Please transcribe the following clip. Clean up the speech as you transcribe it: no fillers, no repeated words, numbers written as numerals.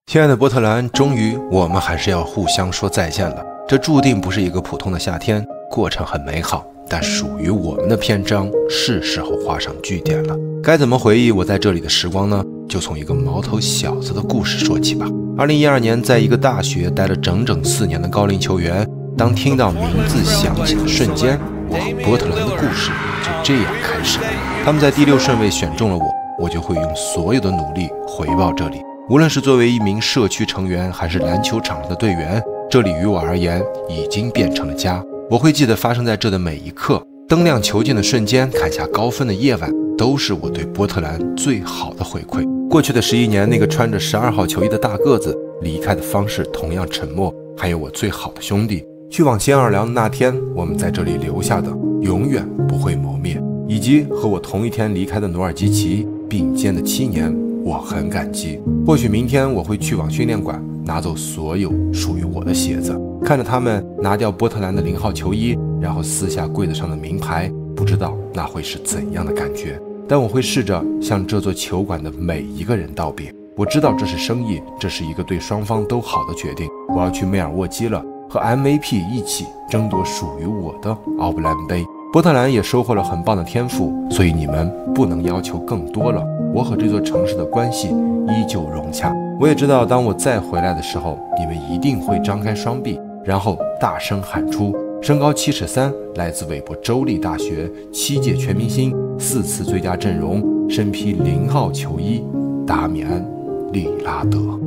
亲爱的波特兰，终于我们还是要互相说再见了。这注定不是一个普通的夏天，过程很美好，但属于我们的篇章是时候画上句点了。该怎么回忆我在这里的时光呢？就从一个毛头小子的故事说起吧。2012年，在一个大学待了整整4年的高龄球员，当听到名字响起的瞬间，我和波特兰的故事就这样开始了。他们在第6顺位选中了我，我就会用所有的努力回报这里。无论是作为一名社区成员，还是篮球场上的队员，这里于我而言已经变成了家。我会记得发生在这的每一刻，灯亮球进的瞬间，砍下高分的夜晚，都是我对波特兰最好的回馈。过去的11年，那个穿着12号球衣的大个子离开的方式同样沉默，还有我最好的兄弟去往新奥尔良的那天，我们在这里留下的永远不会磨灭，以及和我同一天离开的努尔基奇并肩的7年，我很感激。或许明天我会去往训练馆，拿走所有属于我的鞋子，看着他们拿掉波特兰的0号球衣，然后撕下柜子上的名牌，不知道那会是怎样的感觉。但我会试着向这座球馆的每一个人道别。我知道这是生意，这是一个对双方都好的决定。我要去梅尔沃基了，和 MVP 一起争夺属于我的奥布兰杯。波特兰也收获了很棒的天赋，所以你们不能要求更多了。我和这座城市的关系依旧融洽。我也知道，当我再回来的时候，你们一定会张开双臂，然后大声喊出身高7尺3，来自韦伯州立大学7届全明星，4次最佳阵容，身披0号球衣，达米安·利拉德。